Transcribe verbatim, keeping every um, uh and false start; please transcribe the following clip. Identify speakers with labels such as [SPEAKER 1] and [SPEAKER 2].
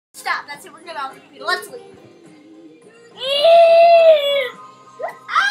[SPEAKER 1] Stop. That's it. We're gonna off the computer. Let's leave.